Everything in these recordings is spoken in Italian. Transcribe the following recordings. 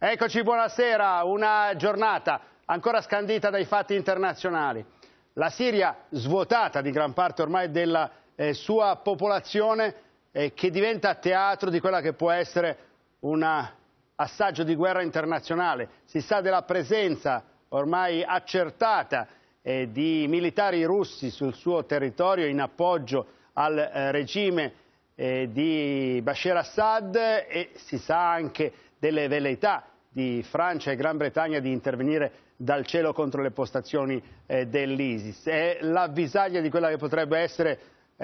Eccoci, buonasera. Una giornata ancora scandita dai fatti internazionali. La Siria svuotata di gran parte ormai della sua popolazione che diventa teatro di quella che può essere un assaggio di guerra internazionale. Si sa della presenza ormai accertata di militari russi sul suo territorio in appoggio al regime di Bashar Assad e si sa anche delle velleità di Francia e Gran Bretagna di intervenire dal cielo contro le postazioni dell'ISIS. È l'avvisaglia di quella che potrebbe essere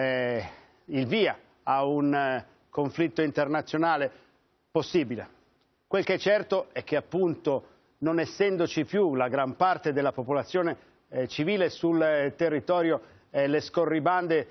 il via a un conflitto internazionale possibile. Quel che è certo è che appunto non essendoci più la gran parte della popolazione civile sul territorio, le scorribande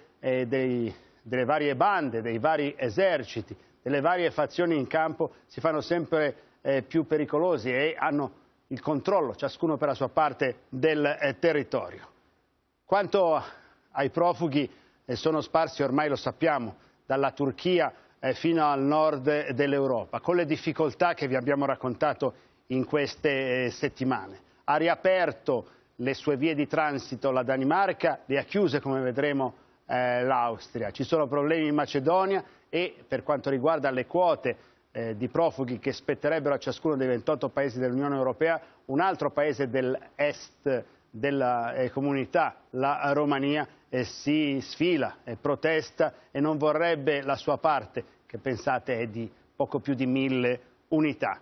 delle varie bande, dei vari eserciti, delle varie fazioni in campo si fanno sempre più pericolosi e hanno il controllo, ciascuno per la sua parte, del territorio. Quanto ai profughi, sono sparsi, ormai lo sappiamo, dalla Turchia fino al nord dell'Europa, con le difficoltà che vi abbiamo raccontato in queste settimane. Ha riaperto le sue vie di transito la Danimarca, le ha chiuse, come vedremo, l'Austria. Ci sono problemi in Macedonia e per quanto riguarda le quote di profughi che spetterebbero a ciascuno dei 28 paesi dell'Unione Europea, un altro paese dell'est della comunità, la Romania, si sfila, protesta e non vorrebbe la sua parte, che pensate è di poco più di 1000 unità.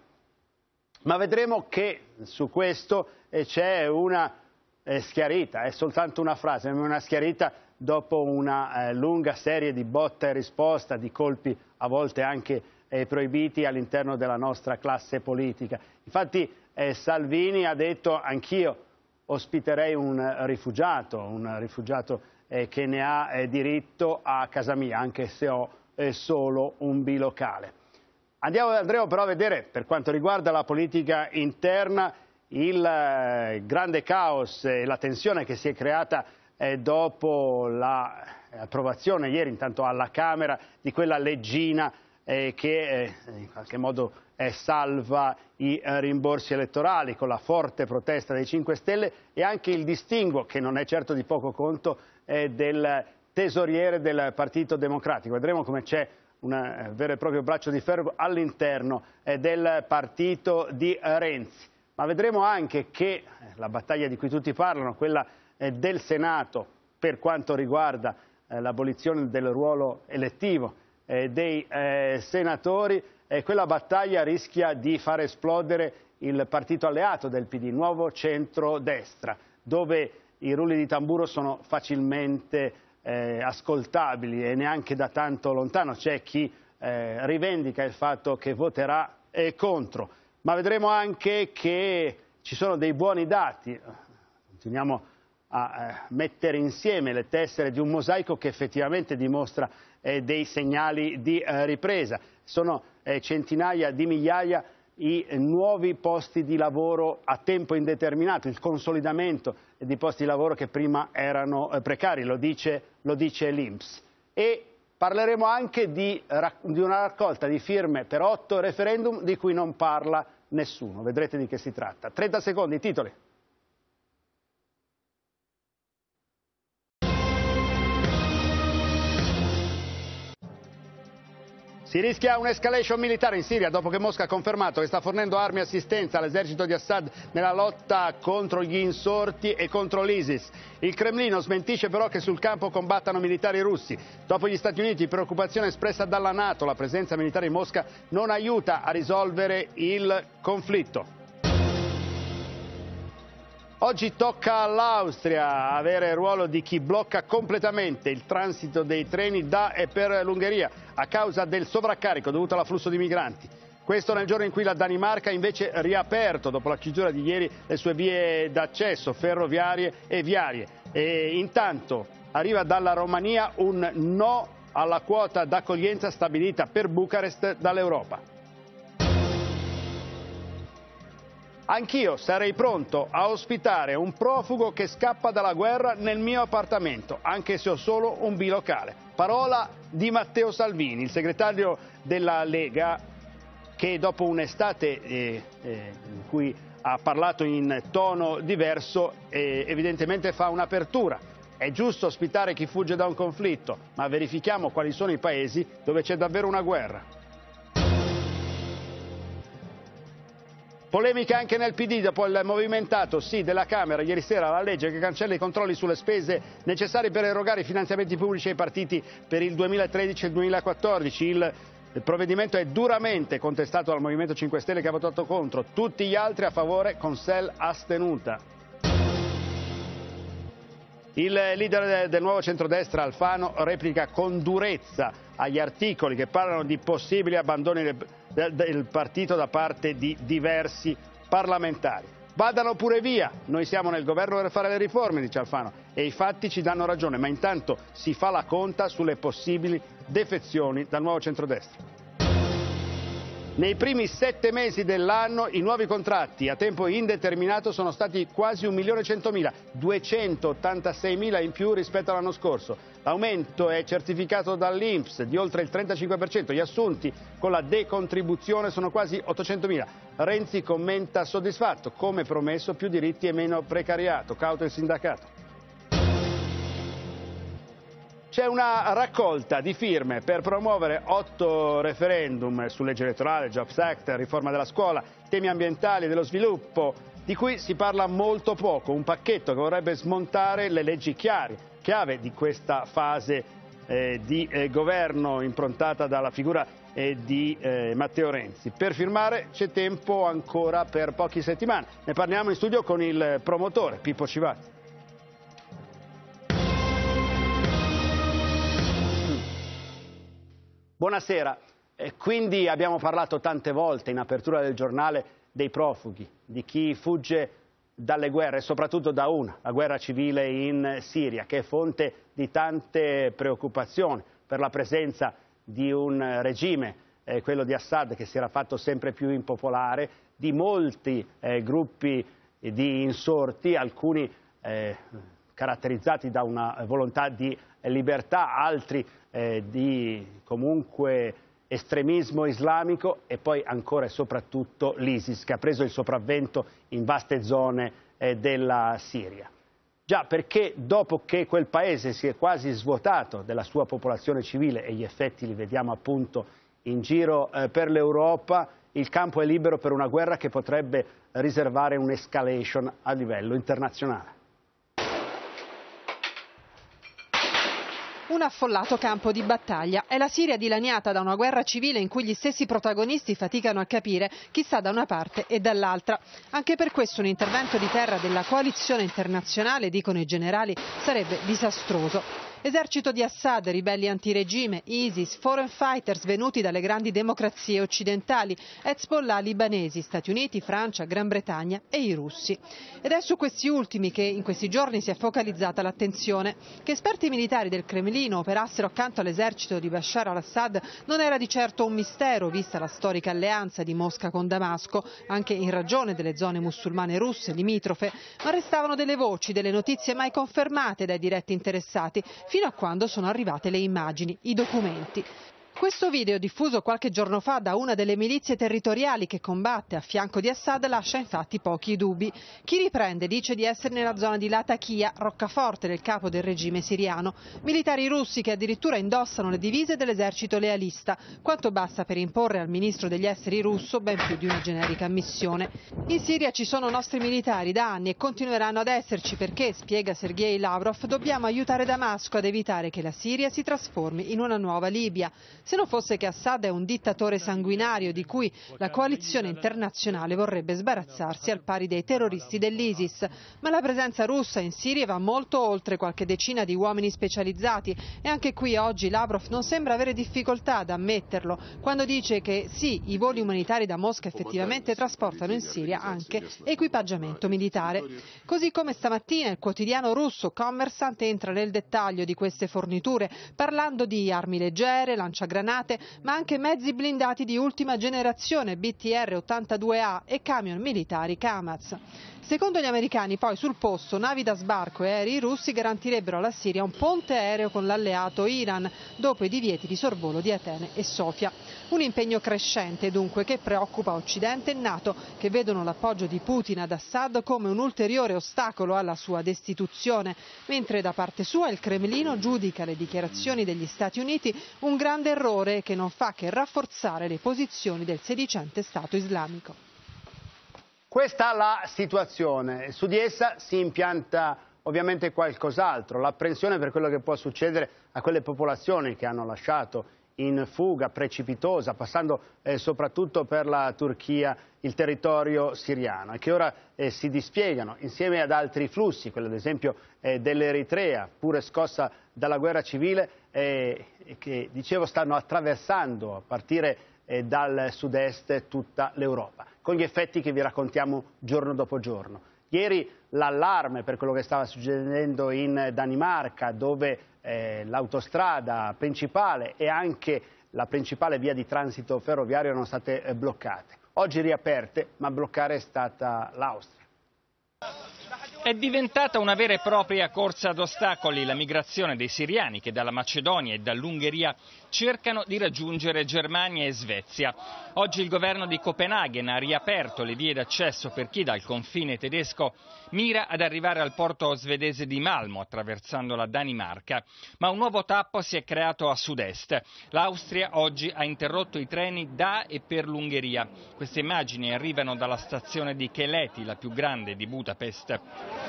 Ma vedremo che su questo c'è una schiarita, è soltanto una frase, ma una schiarita dopo una lunga serie di botta e risposta, di colpi a volte anche proibiti all'interno della nostra classe politica. Infatti Salvini ha detto: anch'io ospiterei un rifugiato che ne ha diritto a casa mia, anche se ho solo un bilocale. Andremo però a vedere, per quanto riguarda la politica interna, il grande caos e la tensione che si è creata dopo l'approvazione ieri, intanto alla Camera, di quella leggina che in qualche modo salva i rimborsi elettorali, con la forte protesta dei 5 Stelle e anche il distinguo, che non è certo di poco conto, del tesoriere del Partito Democratico. Vedremo come c'è un vero e proprio braccio di ferro all'interno del partito di Renzi. Ma vedremo anche che la battaglia di cui tutti parlano, quella del Senato per quanto riguarda l'abolizione del ruolo elettivo dei senatori, quella battaglia rischia di far esplodere il partito alleato del PD, Nuovo Centrodestra, dove i rulli di tamburo sono facilmente ascoltabili e neanche da tanto lontano c'è chi rivendica il fatto che voterà contro. Ma vedremo anche che ci sono dei buoni dati, continuiamo a mettere insieme le tessere di un mosaico che effettivamente dimostra dei segnali di ripresa. Sono centinaia di migliaia i nuovi posti di lavoro a tempo indeterminato, il consolidamento di posti di lavoro che prima erano precari, lo dice l'INPS. E parleremo anche di una raccolta di firme per 8 referendum di cui non parla nessuno. Vedrete di che si tratta. 30 secondi, titoli. Si rischia un'escalation militare in Siria dopo che Mosca ha confermato che sta fornendo armi e assistenza all'esercito di Assad nella lotta contro gli insorti e contro l'ISIS. Il Cremlino smentisce però che sul campo combattano militari russi. Dopo gli Stati Uniti, preoccupazione espressa dalla NATO, la presenza militare in Mosca non aiuta a risolvere il conflitto. Oggi tocca all'Austria avere il ruolo di chi blocca completamente il transito dei treni da e per l'Ungheria a causa del sovraccarico dovuto all'afflusso di migranti. Questo nel giorno in cui la Danimarca ha invece riaperto, dopo la chiusura di ieri, le sue vie d'accesso ferroviarie e viarie. E intanto arriva dalla Romania un no alla quota d'accoglienza stabilita per Bucarest dall'Europa. Anch'io sarei pronto a ospitare un profugo che scappa dalla guerra nel mio appartamento, anche se ho solo un bilocale. Parola di Matteo Salvini, il segretario della Lega che dopo un'estate in cui ha parlato in tono diverso, evidentemente fa un'apertura. È giusto ospitare chi fugge da un conflitto, ma verifichiamo quali sono i paesi dove c'è davvero una guerra. Polemica anche nel PD dopo il movimentato sì della Camera ieri sera alla legge che cancella i controlli sulle spese necessarie per erogare i finanziamenti pubblici ai partiti per il 2013 e il 2014. Il provvedimento è duramente contestato dal Movimento 5 Stelle che ha votato contro, tutti gli altri a favore con SEL astenuta. Il leader del nuovo centrodestra Alfano replica con durezza agli articoli che parlano di possibili abbandoni del partito da parte di diversi parlamentari. Vadano pure via, noi siamo nel governo per fare le riforme, dice Alfano, e i fatti ci danno ragione, ma intanto si fa la conta sulle possibili defezioni dal nuovo centrodestra. Nei primi 7 mesi dell'anno i nuovi contratti a tempo indeterminato sono stati quasi 1.100.000, 286.000 in più rispetto all'anno scorso. L'aumento è certificato dall'INPS di oltre il 35%, gli assunti con la decontribuzione sono quasi 800.000. Renzi commenta soddisfatto, come promesso più diritti e meno precariato, cauto il sindacato. C'è una raccolta di firme per promuovere 8 referendum su legge elettorale, Jobs Act, riforma della scuola, temi ambientali e dello sviluppo, di cui si parla molto poco, un pacchetto che vorrebbe smontare le leggi chiave di questa fase di governo improntata dalla figura di Matteo Renzi. Per firmare c'è tempo ancora per poche settimane. Ne parliamo in studio con il promotore, Pippo Civati. Buonasera, quindi abbiamo parlato tante volte in apertura del giornale dei profughi, di chi fugge dalle guerre e soprattutto da una, la guerra civile in Siria, che è fonte di tante preoccupazioni per la presenza di un regime, quello di Assad, che si era fatto sempre più impopolare, di molti gruppi di insorti, alcuni caratterizzati da una volontà di libertà, altri di comunque estremismo islamico e poi ancora e soprattutto l'ISIS che ha preso il sopravvento in vaste zone della Siria. Già perché dopo che quel paese si è quasi svuotato della sua popolazione civile e gli effetti li vediamo appunto in giro per l'Europa, il campo è libero per una guerra che potrebbe riservare un'escalation a livello internazionale. Un affollato campo di battaglia. È la Siria dilaniata da una guerra civile in cui gli stessi protagonisti faticano a capire chi sta da una parte e dall'altra. Anche per questo un intervento di terra della coalizione internazionale, dicono i generali, sarebbe disastroso. Esercito di Assad, ribelli antiregime, ISIS, foreign fighters venuti dalle grandi democrazie occidentali, Hezbollah libanesi, Stati Uniti, Francia, Gran Bretagna e i russi. Ed è su questi ultimi che in questi giorni si è focalizzata l'attenzione. Che esperti militari del Cremlino operassero accanto all'esercito di Bashar al-Assad non era di certo un mistero, vista la storica alleanza di Mosca con Damasco, anche in ragione delle zone musulmane russe limitrofe, ma restavano delle voci, delle notizie mai confermate dai diretti interessati, fino a quando sono arrivate le immagini, i documenti. Questo video, diffuso qualche giorno fa da una delle milizie territoriali che combatte a fianco di Assad, lascia infatti pochi dubbi. Chi riprende dice di essere nella zona di Latakia, roccaforte del capo del regime siriano. Militari russi che addirittura indossano le divise dell'esercito lealista, quanto basta per imporre al ministro degli esteri russo ben più di una generica missione. In Siria ci sono nostri militari da anni e continueranno ad esserci perché, spiega Sergei Lavrov, dobbiamo aiutare Damasco ad evitare che la Siria si trasformi in una nuova Libia. Se non fosse che Assad è un dittatore sanguinario di cui la coalizione internazionale vorrebbe sbarazzarsi al pari dei terroristi dell'ISIS. Ma la presenza russa in Siria va molto oltre qualche decina di uomini specializzati e anche qui oggi Lavrov non sembra avere difficoltà ad ammetterlo quando dice che sì, i voli umanitari da Mosca effettivamente trasportano in Siria anche equipaggiamento militare. Così come stamattina il quotidiano russo Kommersant entra nel dettaglio di queste forniture parlando di armi leggere, lanciagranate, ma anche mezzi blindati di ultima generazione BTR-82A e camion militari Kamaz. Secondo gli americani, poi, sul posto navi da sbarco e aerei russi garantirebbero alla Siria un ponte aereo con l'alleato Iran, dopo i divieti di sorvolo di Atene e Sofia. Un impegno crescente dunque che preoccupa Occidente e NATO, che vedono l'appoggio di Putin ad Assad come un ulteriore ostacolo alla sua destituzione, mentre da parte sua il Cremlino giudica le dichiarazioni degli Stati Uniti un grande errore che non fa che rafforzare le posizioni del sedicente Stato islamico. Questa è la situazione, su di essa si impianta ovviamente qualcos'altro, l'apprensione per quello che può succedere a quelle popolazioni che hanno lasciato in fuga precipitosa, passando soprattutto per la Turchia, il territorio siriano, e che ora si dispiegano insieme ad altri flussi, quello ad esempio dell'Eritrea, pure scossa dalla guerra civile, che dicevo stanno attraversando a partire dal sud-est tutta l'Europa, con gli effetti che vi raccontiamo giorno dopo giorno. Ieri l'allarme per quello che stava succedendo in Danimarca, dove l'autostrada principale e anche la principale via di transito ferroviario erano state bloccate. Oggi riaperte, ma a bloccare è stata l'Austria. È diventata una vera e propria corsa ad ostacoli la migrazione dei siriani che dalla Macedonia e dall'Ungheria cercano di raggiungere Germania e Svezia. Oggi il governo di Copenaghen ha riaperto le vie d'accesso per chi dal confine tedesco mira ad arrivare al porto svedese di Malmö attraversando la Danimarca. Ma un nuovo tappo si è creato a sud-est. L'Austria oggi ha interrotto i treni da e per l'Ungheria. Queste immagini arrivano dalla stazione di Keleti, la più grande di Budapest.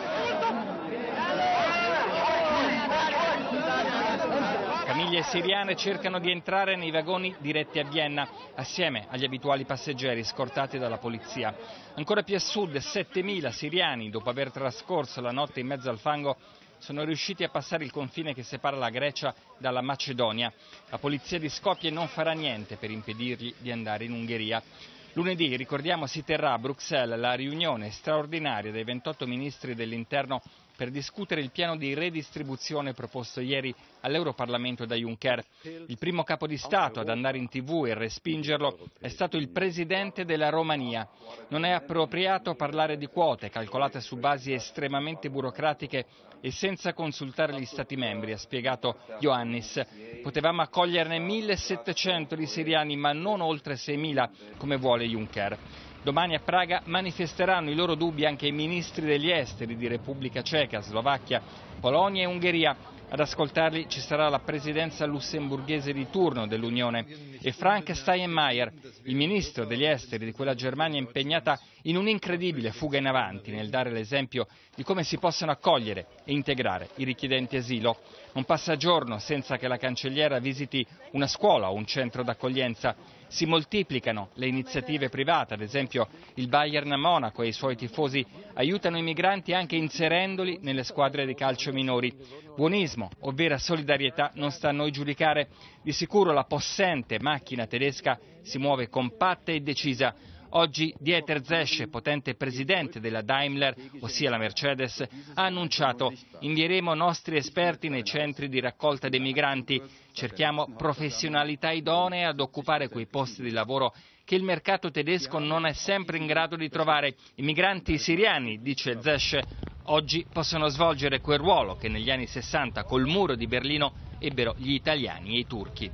Famiglie siriane cercano di entrare nei vagoni diretti a Vienna, assieme agli abituali passeggeri scortati dalla polizia. Ancora più a sud, 7.000 siriani, dopo aver trascorso la notte in mezzo al fango, sono riusciti a passare il confine che separa la Grecia dalla Macedonia. La polizia di Skopje non farà niente per impedirgli di andare in Ungheria. Lunedì, ricordiamo, si terrà a Bruxelles la riunione straordinaria dei 28 ministri dell'interno per discutere il piano di redistribuzione proposto ieri all'Europarlamento da Juncker. Il primo capo di Stato ad andare in TV e respingerlo è stato il presidente della Romania. Non è appropriato parlare di quote calcolate su basi estremamente burocratiche e senza consultare gli Stati membri, ha spiegato Ioannis. Potevamo accoglierne 1.700 di siriani, ma non oltre 6.000 come vuole Juncker. Domani a Praga manifesteranno i loro dubbi anche i ministri degli esteri di Repubblica Ceca, Slovacchia, Polonia e Ungheria. Ad ascoltarli ci sarà la presidenza lussemburghese di turno dell'Unione e Frank Steinmeier, il ministro degli esteri di quella Germania impegnata in un'incredibile fuga in avanti nel dare l'esempio di come si possono accogliere e integrare i richiedenti asilo. Non passa giorno senza che la cancelliera visiti una scuola o un centro d'accoglienza. Si moltiplicano le iniziative private, ad esempio il Bayern Monaco e i suoi tifosi aiutano i migranti anche inserendoli nelle squadre di calcio minori. Buonismo o vera solidarietà non sta a noi giudicare. Di sicuro la possente macchina tedesca si muove compatta e decisa. Oggi Dieter Zetsche, potente presidente della Daimler, ossia la Mercedes, ha annunciato: invieremo nostri esperti nei centri di raccolta dei migranti, cerchiamo professionalità idonee ad occupare quei posti di lavoro che il mercato tedesco non è sempre in grado di trovare. I migranti siriani, dice Zetsche, oggi possono svolgere quel ruolo che negli anni 60 col muro di Berlino ebbero gli italiani e i turchi.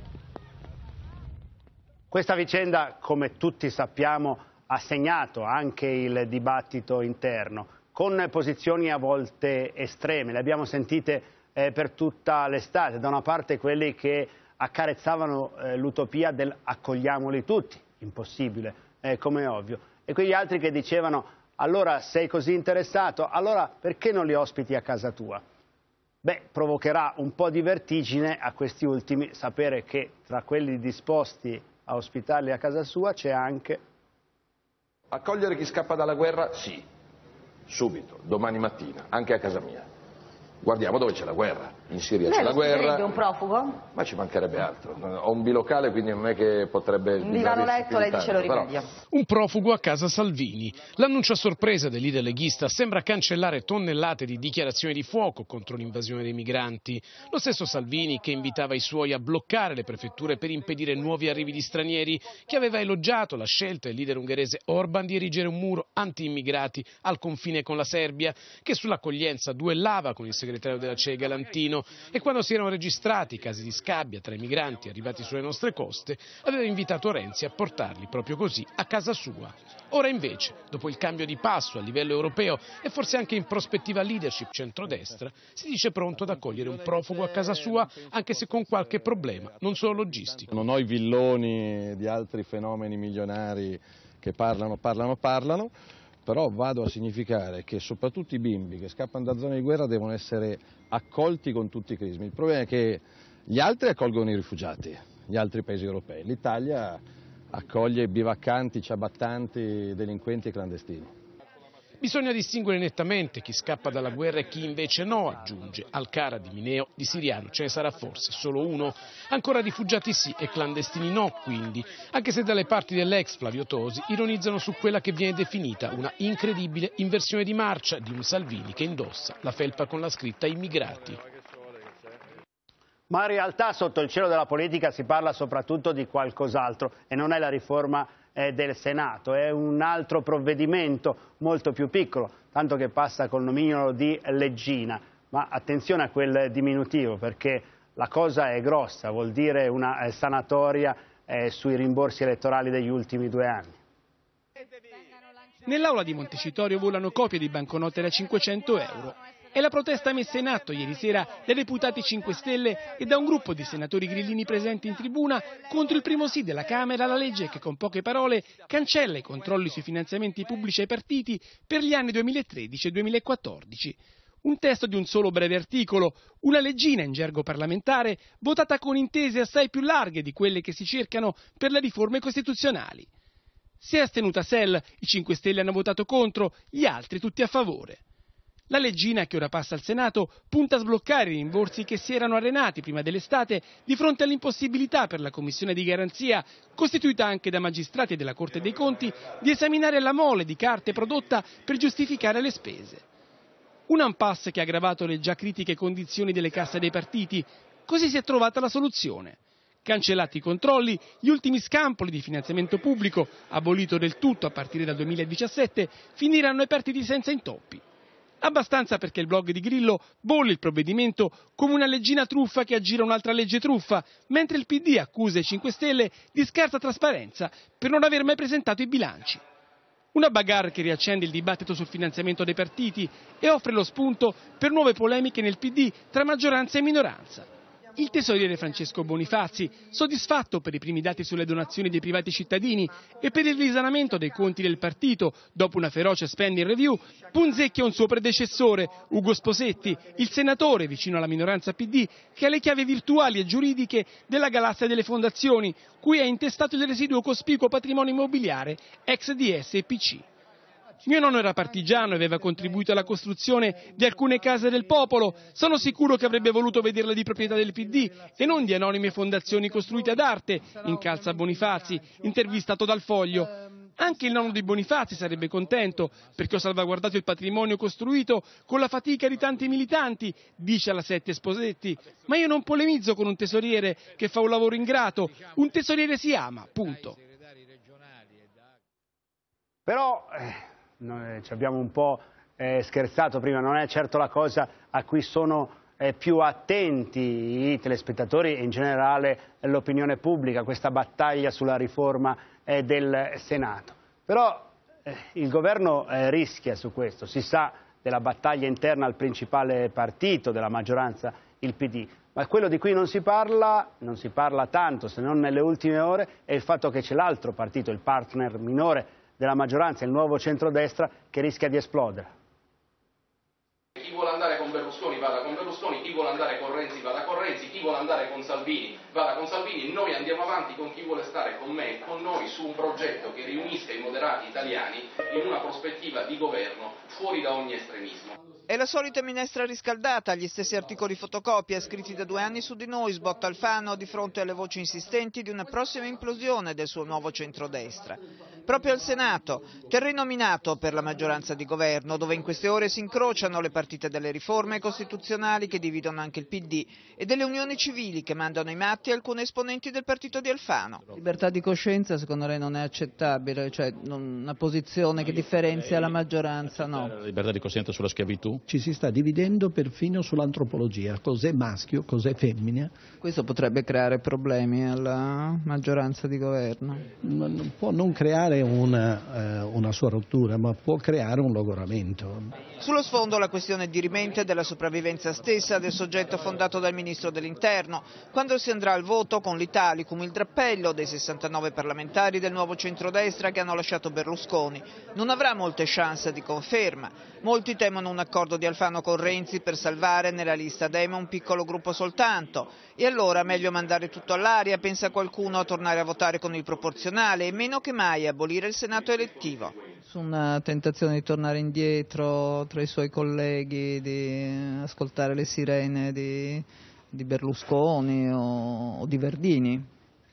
Questa vicenda, come tutti sappiamo, ha segnato anche il dibattito interno, con posizioni a volte estreme. Le abbiamo sentite per tutta l'estate. Da una parte quelli che accarezzavano l'utopia del accogliamoli tutti, impossibile, come è ovvio, e quegli altri che dicevano: allora sei così interessato, allora perché non li ospiti a casa tua? Beh, provocherà un po' di vertigine a questi ultimi sapere che tra quelli disposti a ospitarli a casa sua c'è anche... Accogliere chi scappa dalla guerra? Sì, subito, domani mattina, anche a casa mia. Guardiamo dove c'è la guerra. In Siria c'è la guerra. Lei un profugo? Ma ci mancherebbe altro. Ho un bilocale, quindi non è che potrebbe... Un divano letto, lei dice lo rimedia. Un profugo a casa Salvini. L'annuncio a sorpresa del leader leghista sembra cancellare tonnellate di dichiarazioni di fuoco contro l'invasione dei migranti. Lo stesso Salvini che invitava i suoi a bloccare le prefetture per impedire nuovi arrivi di stranieri, che aveva elogiato la scelta del leader ungherese Orban di erigere un muro anti-immigrati al confine con la Serbia, che sull'accoglienza duellava con il segretario della CE Galantino. Torino e quando si erano registrati casi di scabbia tra i migranti arrivati sulle nostre coste aveva invitato Renzi a portarli proprio così a casa sua. Ora invece, dopo il cambio di passo a livello europeo e forse anche in prospettiva leadership centrodestra, si dice pronto ad accogliere un profugo a casa sua, anche se con qualche problema, non solo logistico. Non ho i villoni di altri fenomeni milionari che parlano, però vado a significare che soprattutto i bimbi che scappano da zone di guerra devono essere accolti con tutti i crismi. Il problema è che gli altri accolgono i rifugiati, gli altri paesi europei. L'Italia accoglie bivaccanti, ciabattanti, delinquenti e clandestini. Bisogna distinguere nettamente chi scappa dalla guerra e chi invece no, aggiunge. Alcara di Mineo, di siriano ce ne sarà forse solo uno. Ancora rifugiati sì e clandestini no, quindi, anche se dalle parti dell'ex Flavio Tosi ironizzano su quella che viene definita una incredibile inversione di marcia di un Salvini che indossa la felpa con la scritta immigrati. Ma in realtà sotto il cielo della politica si parla soprattutto di qualcos'altro e non è la riforma del Senato, è un altro provvedimento molto più piccolo, tanto che passa col nomignolo di leggina, ma attenzione a quel diminutivo perché la cosa è grossa, vuol dire una sanatoria sui rimborsi elettorali degli ultimi 2 anni. Nell'aula di Montecitorio volano copie di banconote da 500 euro. È la protesta messa in atto ieri sera dai deputati 5 Stelle e da un gruppo di senatori grillini presenti in tribuna contro il primo sì della Camera alla legge che con poche parole cancella i controlli sui finanziamenti pubblici ai partiti per gli anni 2013 e 2014. Un testo di un solo breve articolo, una leggina in gergo parlamentare, votata con intese assai più larghe di quelle che si cercano per le riforme costituzionali. Si è astenuta SEL, i 5 Stelle hanno votato contro, gli altri tutti a favore. La leggina, che ora passa al Senato, punta a sbloccare i rimborsi che si erano arenati prima dell'estate di fronte all'impossibilità per la Commissione di garanzia, costituita anche da magistrati della Corte dei Conti, di esaminare la mole di carte prodotta per giustificare le spese. Un impasse che ha aggravato le già critiche condizioni delle casse dei partiti, così si è trovata la soluzione. Cancellati i controlli, gli ultimi scampoli di finanziamento pubblico, abolito del tutto a partire dal 2017, finiranno ai partiti senza intoppi. Abbastanza perché il blog di Grillo bolle il provvedimento come una leggina truffa che aggira un'altra legge truffa, mentre il PD accusa i 5 Stelle di scarsa trasparenza per non aver mai presentato i bilanci. Una bagarre che riaccende il dibattito sul finanziamento dei partiti e offre lo spunto per nuove polemiche nel PD tra maggioranza e minoranza. Il tesoriere Francesco Bonifazi, soddisfatto per i primi dati sulle donazioni dei privati cittadini e per il risanamento dei conti del partito dopo una feroce spending review, punzecchia un suo predecessore, Ugo Sposetti, il senatore vicino alla minoranza PD, che ha le chiavi virtuali e giuridiche della galassia delle fondazioni, cui è intestato il residuo cospicuo patrimonio immobiliare ex DS e PC. Mio nonno era partigiano e aveva contribuito alla costruzione di alcune case del popolo. Sono sicuro che avrebbe voluto vederle di proprietà del PD e non di anonime fondazioni costruite ad arte, incalza Bonifazi, intervistato dal Foglio. Anche il nonno di Bonifazi sarebbe contento perché ho salvaguardato il patrimonio costruito con la fatica di tanti militanti, dice alla Sette Sposetti. Ma io non polemizzo con un tesoriere che fa un lavoro ingrato. Un tesoriere si ama, punto. Però noi ci abbiamo un po' scherzato prima, non è certo la cosa a cui sono più attenti i telespettatori e in generale l'opinione pubblica, questa battaglia sulla riforma del Senato. Però il governo rischia su questo, si sa della battaglia interna al principale partito della maggioranza, il PD, ma quello di cui non si parla tanto, se non nelle ultime ore, è il fatto che c'è l'altro partito, il partner minore della maggioranza, il nuovo centrodestra, che rischia di esplodere. Chi vuole andare con Berlusconi vada con Berlusconi, chi vuole andare con Renzi vada con Renzi, chi vuole andare con Salvini vada con Salvini, noi andiamo avanti con chi vuole stare con me e con noi su un progetto che riunisca i moderati italiani in una prospettiva di governo fuori da ogni estremismo. È la solita minestra riscaldata, gli stessi articoli fotocopia scritti da 2 anni su di noi, sbotta Alfano di fronte alle voci insistenti di una prossima implosione del suo nuovo centrodestra. proprio al Senato, terreno minato per la maggioranza di governo, dove in queste ore si incrociano le partite delle riforme costituzionali che dividono anche il PD e delle unioni civili che mandano i matti alcuni esponenti del partito di Alfano. Libertà di coscienza secondo lei non è accettabile, cioè una posizione che differenzia la maggioranza, no? La libertà di coscienza sulla schiavitù? Ci si sta dividendo perfino sull'antropologia, cos'è maschio, cos'è femmina. Questo potrebbe creare problemi alla maggioranza di governo? Può non creare una sua rottura, ma può creare un logoramento. Sullo sfondo la questione dirimente della sopravvivenza stessa del soggetto fondato dal Ministro dell'Interno, quando si andrà al voto con l'Italicum, il drappello dei 69 parlamentari del nuovo centrodestra che hanno lasciato Berlusconi. Non avrà molte chance di conferma. Molti temono un accordo di Alfano con Renzi per salvare nella lista Dema un piccolo gruppo soltanto. E allora meglio mandare tutto all'aria, pensa qualcuno, a tornare a votare con il proporzionale e meno che mai abolire il Senato elettivo. Su una tentazione di tornare indietro tra i suoi colleghi, di ascoltare le sirene di Berlusconi o di Verdini?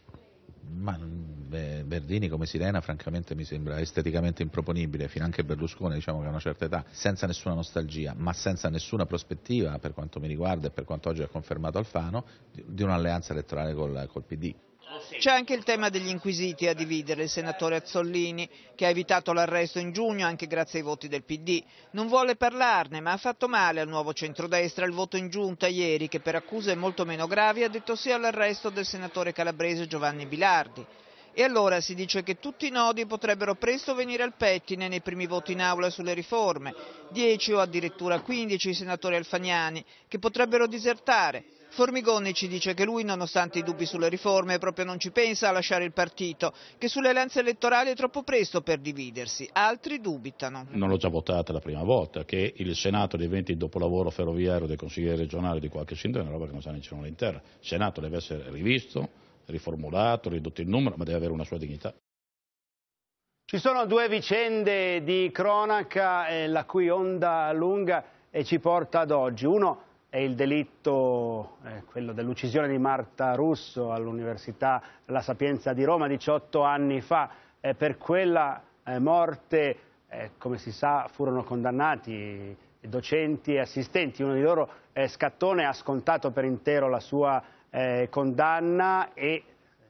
Ma Verdini come sirena francamente mi sembra esteticamente improponibile, finanche Berlusconi diciamo che ha una certa età, senza nessuna nostalgia ma senza nessuna prospettiva per quanto mi riguarda e per quanto oggi ha confermato Alfano di un'alleanza elettorale col PD. C'è anche il tema degli inquisiti a dividere il senatore Azzollini, che ha evitato l'arresto in giugno anche grazie ai voti del PD. Non vuole parlarne, ma ha fatto male al nuovo centrodestra il voto in giunta ieri, che per accuse molto meno gravi ha detto sì all'arresto del senatore calabrese Giovanni Bilardi. E allora si dice che tutti i nodi potrebbero presto venire al pettine nei primi voti in aula sulle riforme, 10 o addirittura 15 senatori alfaniani, che potrebbero disertare. Formigoni ci dice che lui, nonostante i dubbi sulle riforme, proprio non ci pensa a lasciare il partito, che sulle alleanze elettorali è troppo presto per dividersi. Altri dubitano. Non l'ho già votata la prima volta, che il Senato diventi il dopolavoro ferroviario dei consiglieri regionali di qualche sindaco è una roba che non sa né cielo né terra. Il Senato deve essere rivisto, riformulato, ridotto il numero, ma deve avere una sua dignità. Ci sono due vicende di cronaca la cui onda lunga ci porta ad oggi. Uno è il delitto, quello dell'uccisione di Marta Russo all'Università La Sapienza di Roma 18 anni fa. Per quella morte, come si sa, furono condannati docenti e assistenti. Uno di loro, Scattone, ha scontato per intero la sua condanna e,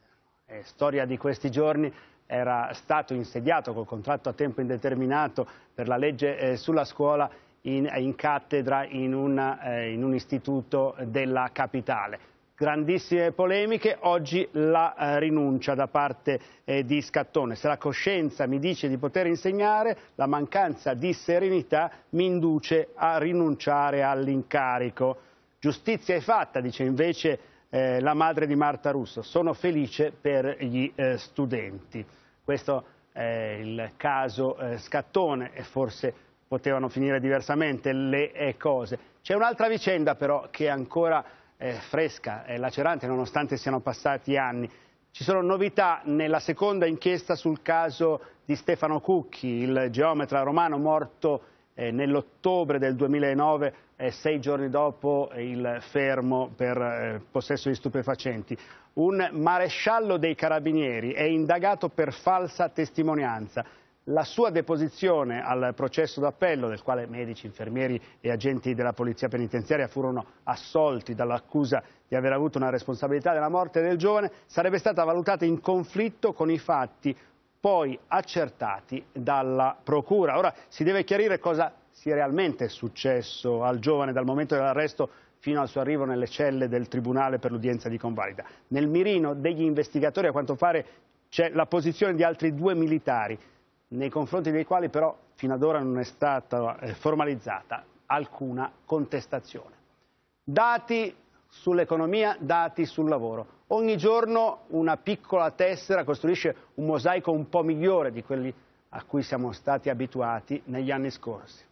storia di questi giorni, era stato insediato col contratto a tempo indeterminato per la legge sulla scuola in cattedra in un istituto della capitale. Grandissime polemiche, oggi la rinuncia da parte di Scattone. Se la coscienza mi dice di poter insegnare, la mancanza di serenità mi induce a rinunciare all'incarico. Giustizia è fatta, dice invece la madre di Marta Russo. Sono felice per gli studenti. Questo è il caso Scattone e forse potevano finire diversamente le cose. C'è un'altra vicenda però che è ancora fresca e lacerante nonostante siano passati anni. Ci sono novità nella seconda inchiesta sul caso di Stefano Cucchi, il geometra romano morto nell'ottobre del 2009, 6 giorni dopo il fermo per possesso di stupefacenti. Un maresciallo dei carabinieri è indagato per falsa testimonianza. La sua deposizione al processo d'appello, del quale medici, infermieri e agenti della polizia penitenziaria furono assolti dall'accusa di aver avuto una responsabilità della morte del giovane, sarebbe stata valutata in conflitto con i fatti poi accertati dalla procura. Ora si deve chiarire cosa sia realmente successo al giovane dal momento dell'arresto fino al suo arrivo nelle celle del Tribunale per l'udienza di convalida. Nel mirino degli investigatori, a quanto pare, c'è la posizione di altri 2 militari, nei confronti dei quali però fino ad ora non è stata formalizzata alcuna contestazione. Dati sull'economia, dati sul lavoro. Ogni giorno una piccola tessera costruisce un mosaico un po' migliore di quelli a cui siamo stati abituati negli anni scorsi.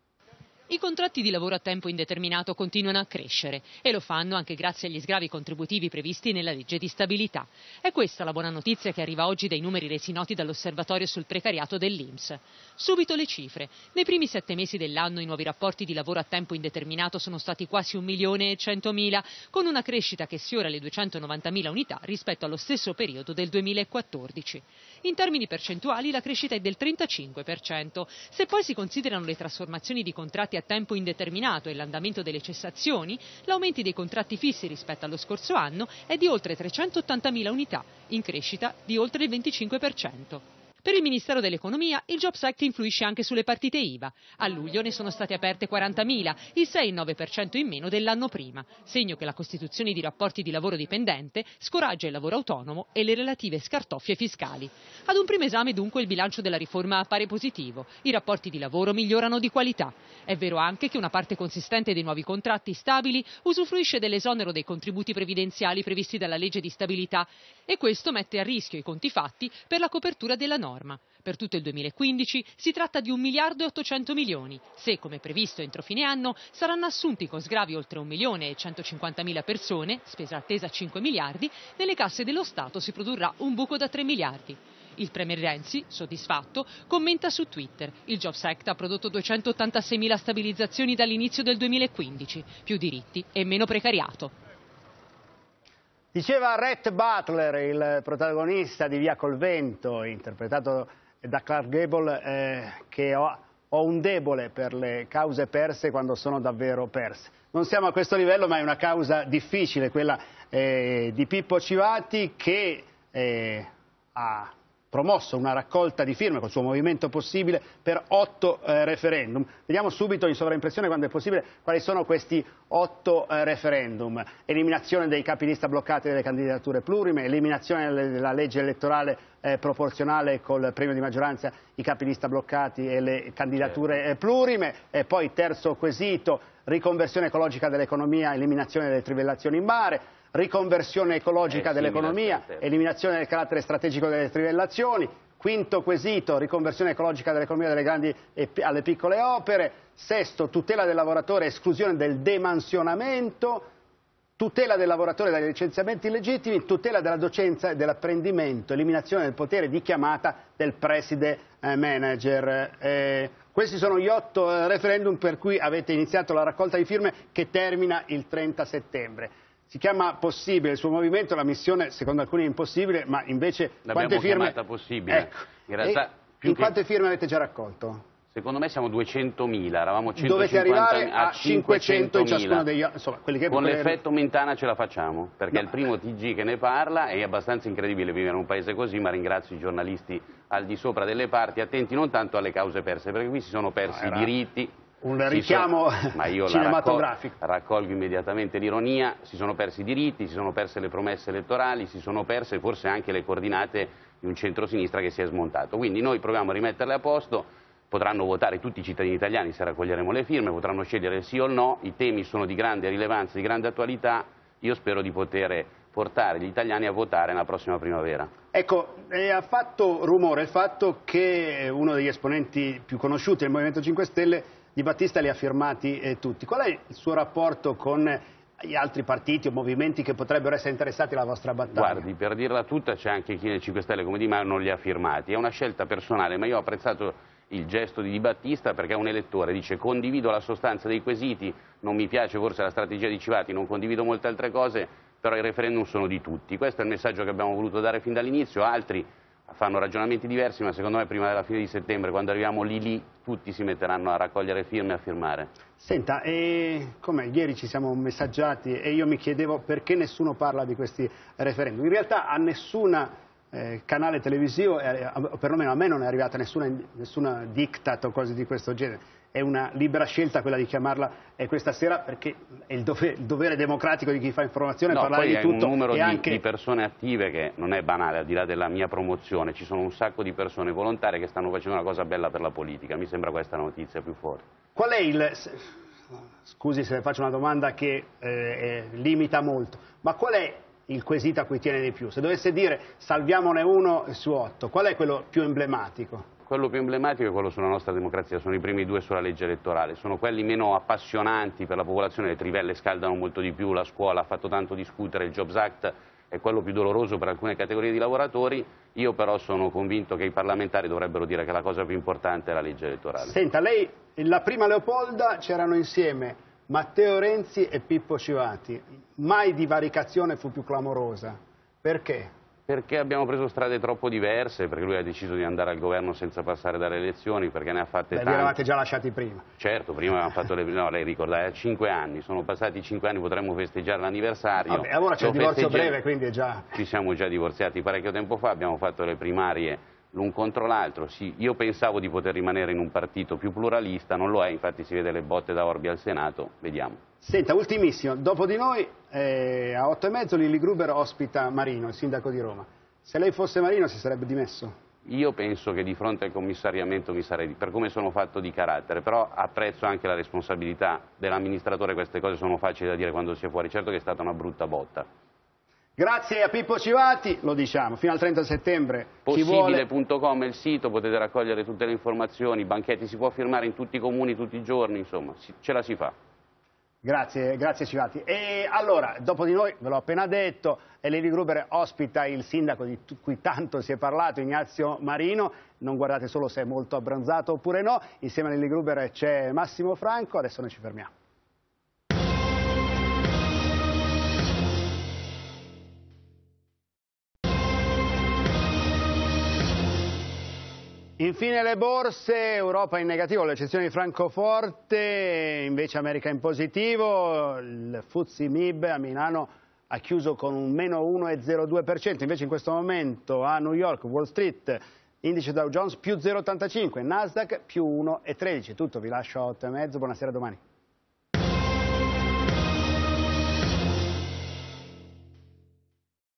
I contratti di lavoro a tempo indeterminato continuano a crescere e lo fanno anche grazie agli sgravi contributivi previsti nella legge di stabilità. È questa la buona notizia che arriva oggi dai numeri resi noti dall'osservatorio sul precariato dell'INPS. Subito le cifre. Nei primi 7 mesi dell'anno i nuovi rapporti di lavoro a tempo indeterminato sono stati quasi 1.100.000, con una crescita che sfiora le 290.000 unità rispetto allo stesso periodo del 2014. In termini percentuali la crescita è del 35%. Se poi si considerano le trasformazioni di contratti a tempo indeterminato e l'andamento delle cessazioni, l'aumento dei contratti fissi rispetto allo scorso anno è di oltre 380.000 unità, in crescita di oltre il 25%. Per il Ministero dell'Economia il Jobs Act influisce anche sulle partite IVA. A luglio ne sono state aperte 40.000, il 6,9% in meno dell'anno prima, segno che la costituzione di rapporti di lavoro dipendente scoraggia il lavoro autonomo e le relative scartoffie fiscali. Ad un primo esame dunque il bilancio della riforma appare positivo, i rapporti di lavoro migliorano di qualità. È vero anche che una parte consistente dei nuovi contratti stabili usufruisce dell'esonero dei contributi previdenziali previsti dalla legge di stabilità e questo mette a rischio i conti fatti per la copertura della norma. Per tutto il 2015 si tratta di 1.800 milioni, se come previsto entro fine anno saranno assunti con sgravi oltre 1.150.000 persone, spesa attesa 5 miliardi, nelle casse dello Stato si produrrà un buco da 3 miliardi. Il premier Renzi, soddisfatto, commenta su Twitter: il Jobs Act ha prodotto 286.000 stabilizzazioni dall'inizio del 2015, più diritti e meno precariato. Diceva Rhett Butler, il protagonista di Via col vento, interpretato da Clark Gable, che ho un debole per le cause perse quando sono davvero perse. Non siamo a questo livello, ma è una causa difficile, quella di Pippo Civati, che ha promosso una raccolta di firme col suo movimento Possibile per 8 referendum. Vediamo subito in sovraimpressione, quando è possibile, quali sono questi 8 referendum. Eliminazione dei capilista bloccati delle candidature plurime, eliminazione della legge elettorale proporzionale col premio di maggioranza, i capilista bloccati e le candidature plurime, e poi terzo quesito, riconversione ecologica dell'economia, eliminazione delle trivellazioni in mare, riconversione ecologica dell'economia, eliminazione del carattere strategico delle trivellazioni. Quinto quesito, riconversione ecologica dell'economia dalle grandi alle piccole opere. Sesto, tutela del lavoratore, esclusione del demansionamento, tutela del lavoratore dai licenziamenti illegittimi, tutela della docenza e dell'apprendimento, eliminazione del potere di chiamata del preside manager. Questi sono gli 8 referendum per cui avete iniziato la raccolta di firme, che termina il 30 settembre. Si chiama Possibile il suo movimento, la missione secondo alcuni è impossibile, ma invece quante firme? Chiamata Possibile. Ecco. In realtà, quante firme avete già raccolto? Secondo me siamo 200.000, eravamo 150.000. Dovete arrivare a 500 in ciascuno degli... Insomma, quelli che con l'effetto Mentana ce la facciamo, perché è il primo TG che ne parla, è abbastanza incredibile vivere in un paese così, ma ringrazio i giornalisti al di sopra delle parti, attenti non tanto alle cause perse, perché qui si sono persi i diritti. Un richiamo cinematografico. Raccolgo immediatamente l'ironia, si sono persi i diritti, si sono perse le promesse elettorali, si sono perse forse anche le coordinate di un centrosinistra che si è smontato. Quindi noi proviamo a rimetterle a posto, potranno votare tutti i cittadini italiani se raccoglieremo le firme, potranno scegliere il sì o il no, i temi sono di grande rilevanza, di grande attualità, io spero di poter portare gli italiani a votare nella prossima primavera. Ecco, ha fatto rumore il fatto che uno degli esponenti più conosciuti del Movimento 5 Stelle, Di Battista, li ha firmati tutti. Qual è il suo rapporto con gli altri partiti o movimenti che potrebbero essere interessati alla vostra battaglia? Guardi, per dirla tutta, c'è anche chi nel 5 Stelle come Di Maio non li ha firmati. È una scelta personale, ma io ho apprezzato il gesto di Di Battista perché è un elettore, dice condivido la sostanza dei quesiti, non mi piace forse la strategia di Civati, non condivido molte altre cose, però i referendum sono di tutti. Questo è il messaggio che abbiamo voluto dare fin dall'inizio. Altri fanno ragionamenti diversi, ma secondo me prima della fine di settembre, quando arriviamo lì, tutti si metteranno a raccogliere firme e a firmare. Senta, come ieri ci siamo messaggiati e io mi chiedevo perché nessuno parla di questi referendum. In realtà a nessun canale televisivo, perlomeno a me non è arrivata nessuna diktat o cose di questo genere. È una libera scelta quella di chiamarla questa sera, perché è il dovere democratico di chi fa informazione parlare di tutto. Poi è un numero di persone attive che non è banale, al di là della mia promozione. Ci sono un sacco di persone volontarie che stanno facendo una cosa bella per la politica. Mi sembra questa la notizia più forte. Qual è il... Scusi se le faccio una domanda che limita molto, ma qual è il quesito a cui tiene di più? Se dovesse dire salviamone uno su 8, qual è quello più emblematico? Quello più emblematico è quello sulla nostra democrazia, sono i primi 2 sulla legge elettorale, sono quelli meno appassionanti per la popolazione, le trivelle scaldano molto di più, la scuola ha fatto tanto discutere, il Jobs Act è quello più doloroso per alcune categorie di lavoratori, io però sono convinto che i parlamentari dovrebbero dire che la cosa più importante è la legge elettorale. Senta, lei, la prima Leopolda c'erano insieme Matteo Renzi e Pippo Civati, mai divaricazione fu più clamorosa, perché? Perché abbiamo preso strade troppo diverse, perché lui ha deciso di andare al governo senza passare dalle elezioni, perché ne ha fatte tante. Vi eravate già lasciati prima. Certo, prima avevamo fatto le... No, lei ricorda, 5 anni, sono passati 5 anni, potremmo festeggiare l'anniversario. Vabbè, allora c'è il divorzio breve, quindi è già... Ci siamo già divorziati parecchio tempo fa, abbiamo fatto le primarie l'un contro l'altro. Sì, io pensavo di poter rimanere in un partito più pluralista, non lo è, infatti si vede le botte da Orbi al Senato, vediamo. Senta, ultimissimo, dopo di noi a 8:30 Lilli Gruber ospita Marino, il sindaco di Roma. Se lei fosse Marino si sarebbe dimesso? Io penso che di fronte al commissariamento mi sarei, per come sono fatto di carattere, però apprezzo anche la responsabilità dell'amministratore, queste cose sono facili da dire quando si è fuori, certo che è stata una brutta botta. Grazie a Pippo Civati, lo diciamo, fino al 30 settembre. Possibile.com è il sito, potete raccogliere tutte le informazioni, banchetti si può firmare in tutti i comuni tutti i giorni, insomma, ce la si fa. Grazie Civati. E allora, dopo di noi, ve l'ho appena detto, Lilli Gruber ospita il sindaco di cui tanto si è parlato, Ignazio Marino. Non guardate solo se è molto abbronzato oppure no, insieme a Lilli Gruber c'è Massimo Franco, adesso noi ci fermiamo. Infine le borse, Europa in negativo, all'eccezione di Francoforte, invece America in positivo, il FTSE MIB a Milano ha chiuso con un meno 1,02%, invece in questo momento a New York, Wall Street, indice Dow Jones più 0,85%, Nasdaq più 1,13%. Tutto, vi lascio a 8:30, buonasera, domani.